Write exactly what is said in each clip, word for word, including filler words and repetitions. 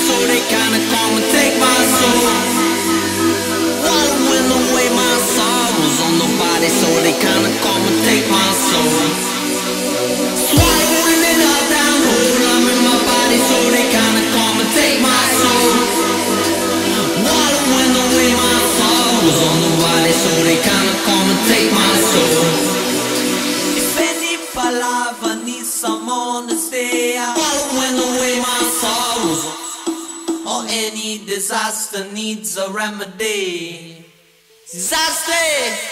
so they kinda come and take my soul. Wallowing away my sorrows on the body, so they kinda come and take my soul. Swallowing it all down whole, I'm in my body, so they kinda come and take my soul. Wallowing away my sorrows on the body, so they kinda come and take my soul. If any palava needs someone to stay, wallowing away my sorrows, or any disaster needs a remedy. Disaster!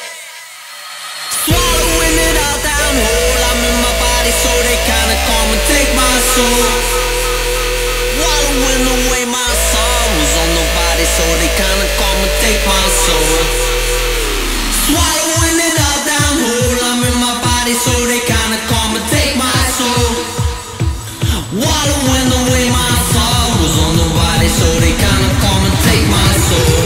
Swallowing it all down whole, I'm in my body, so they kinda come and take my soul. Wallowing away my sorrows on the body, so they kinda come and take my soul. Swallowing it all down whole, I'm in my body, so they kinda come and take my soul. Wallowing away my sorrows on the body, so they kinda come and take my soul.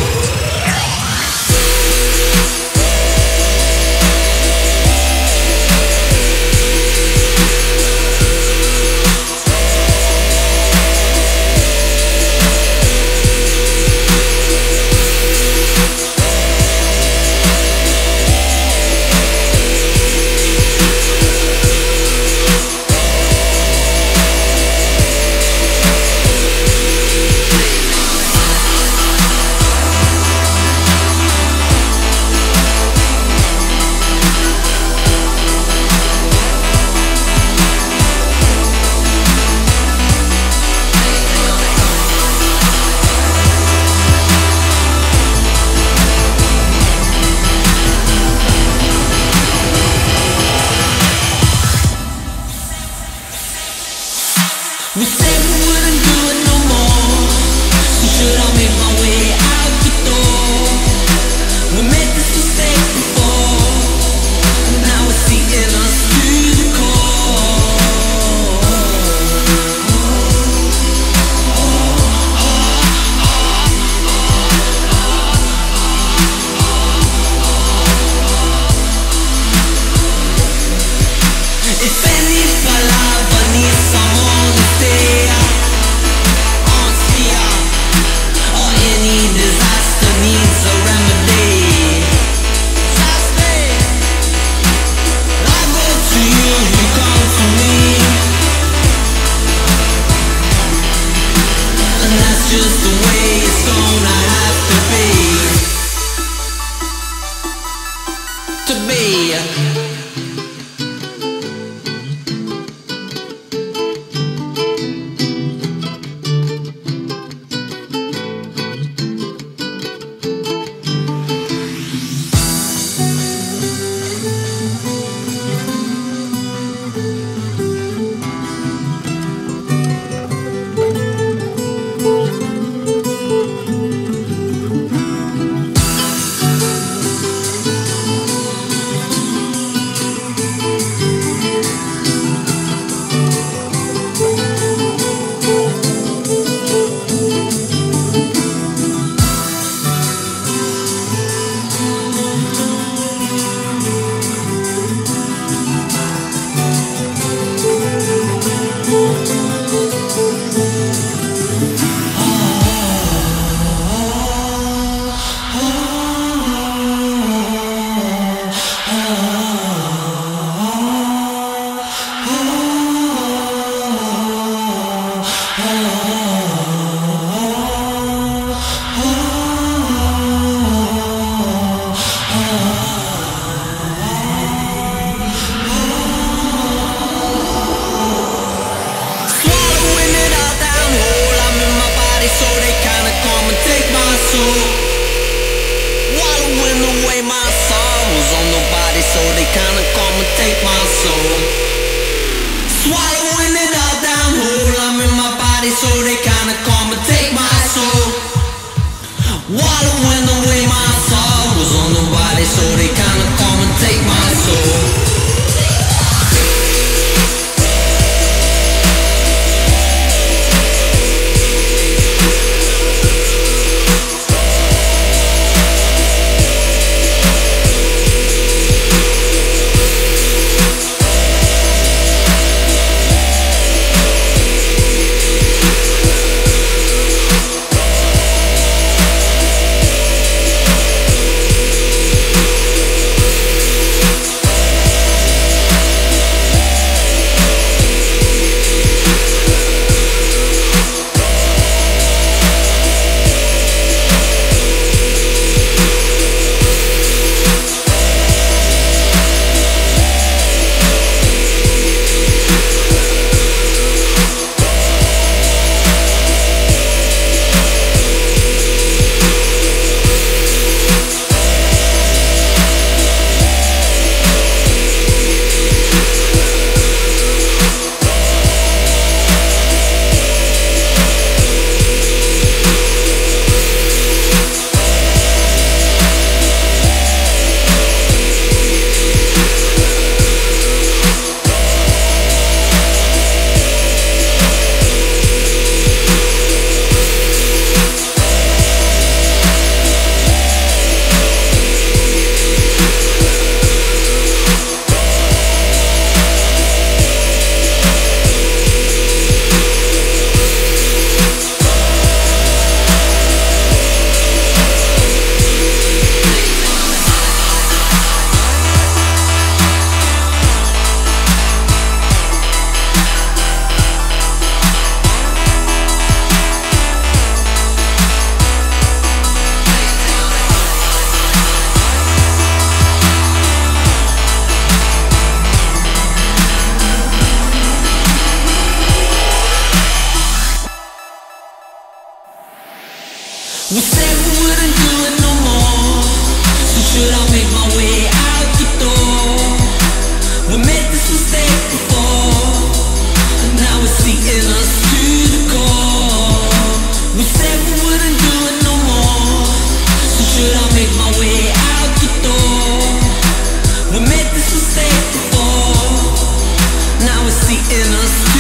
We said we wouldn't do it no more, so should I make my way out the door? We made this mistake before, and now it's eating us to the core. If any palabra needs someone to stay, on fear, or any disaster needs a remedy. Disaster, I go to you, you come to me, and that's just the way it's gonna have to be. To be. Wallowing away my sorrows on the body, so they kinda come and take my soul. Swallowing it all down whole, I'm in my body, so they kinda come and take my soul. Wallowing away my sorrows on the body, so they kinda come and take my soul. the inner